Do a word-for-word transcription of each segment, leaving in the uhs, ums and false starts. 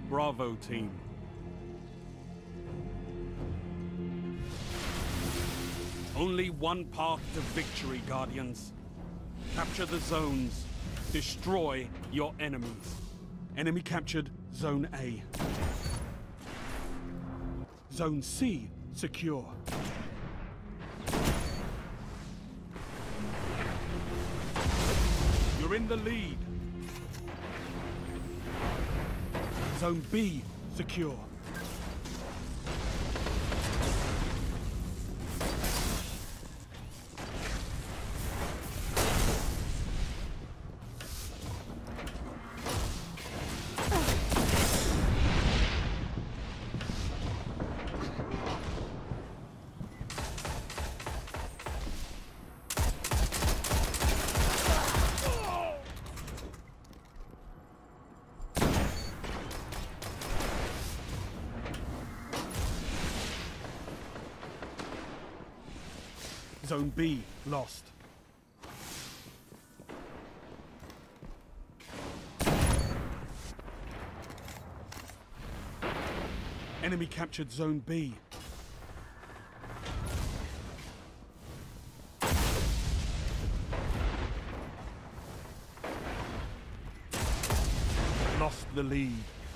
Bravo team. Only one path to victory, Guardians. Capture the zones. Destroy your enemies. Enemy captured Zone A. Zone C secure. You're in the lead. Zone B secure. Zone B lost. Enemy captured Zone B. Lost the lead.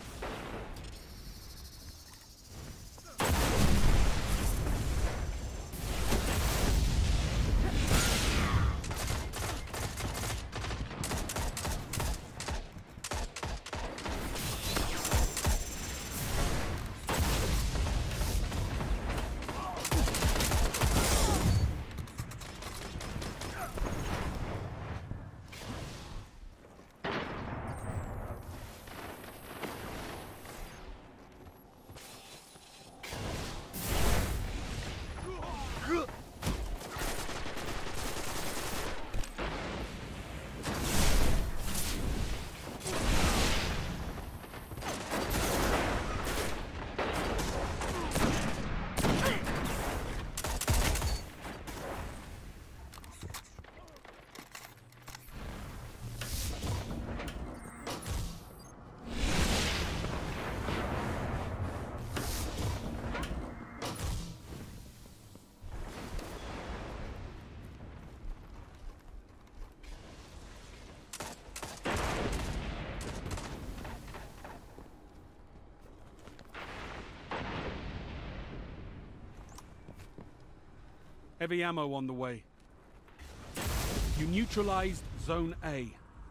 Heavy ammo on the way. You neutralized Zone A.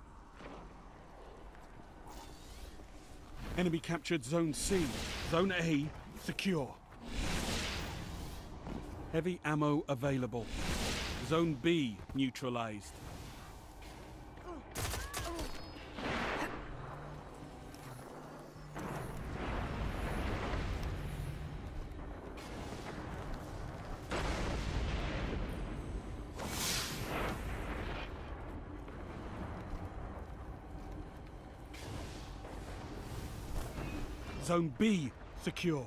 Enemy captured Zone C. Zone A secure. Heavy ammo available. Zone B neutralized. Zone B secure.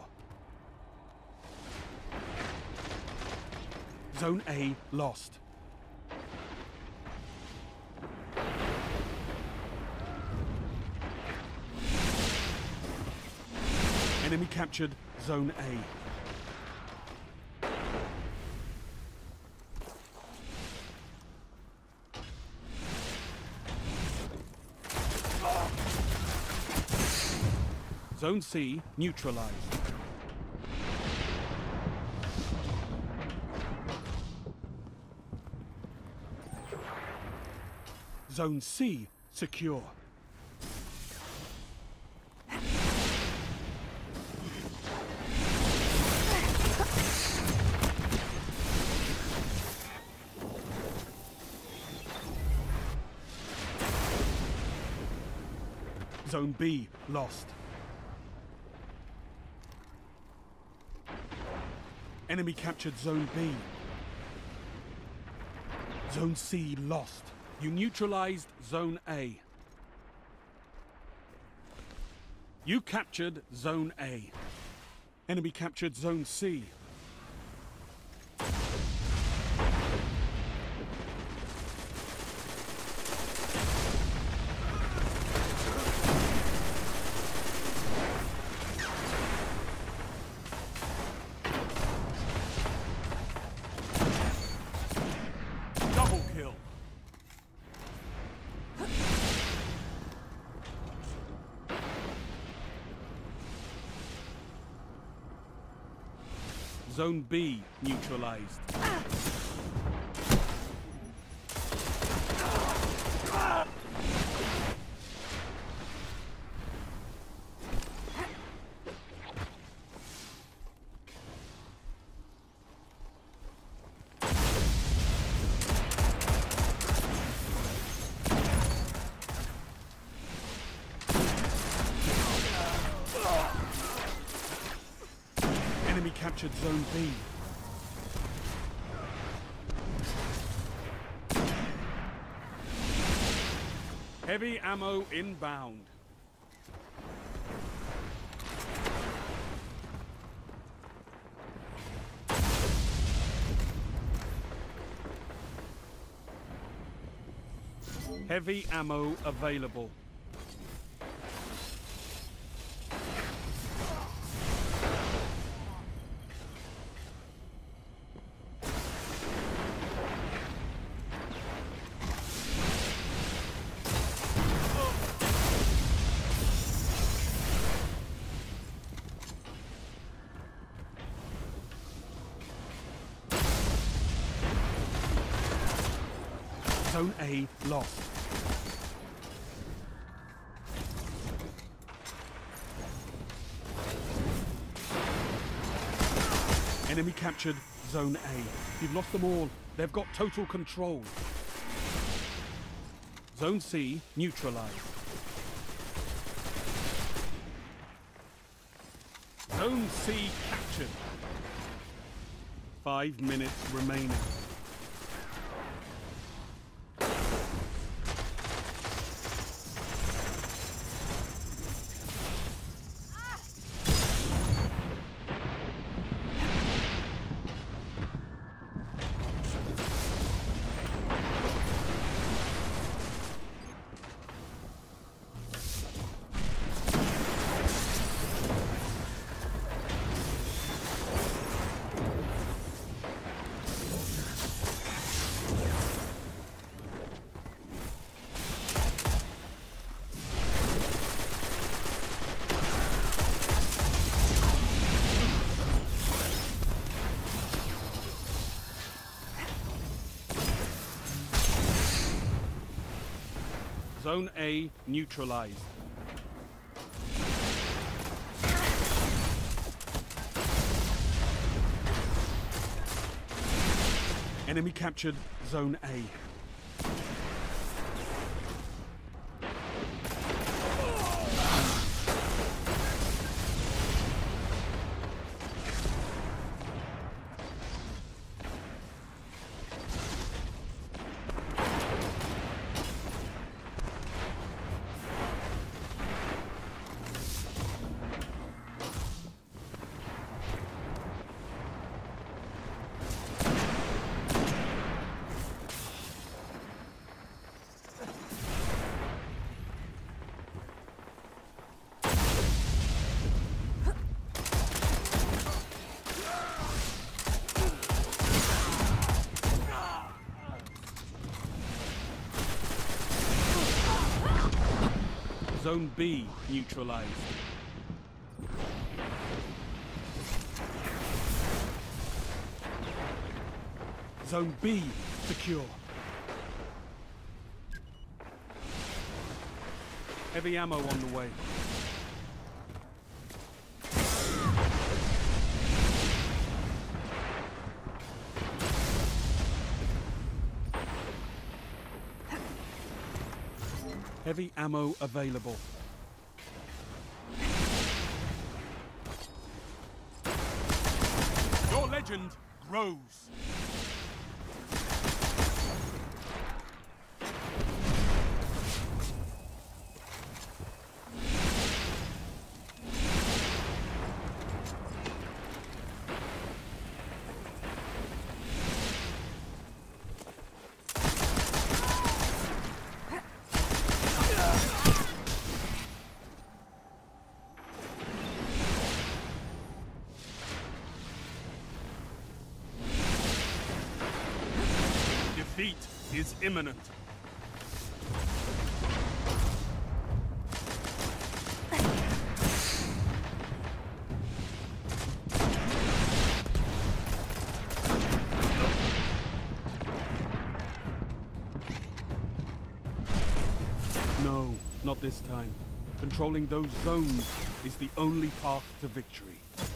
Zone A lost. Enemy captured Zone A. Zone C neutralized. Zone C secure. Zone B lost. Enemy captured Zone B. Zone C lost. You neutralized Zone A. You captured Zone A. Enemy captured Zone C. Zone B neutralized. Enemy captured Zone B. Heavy ammo inbound. Heavy ammo available. Zone A lost. Enemy captured Zone A. You've lost them all. They've got total control. Zone C neutralized. Zone C captured. Five minutes remaining. Zone A neutralized. Enemy captured Zone A. Zone B neutralized. Zone B secure. Heavy ammo on the way. Heavy ammo available. Your legend grows. Defeat is imminent. No, not this time. Controlling those zones is the only path to victory.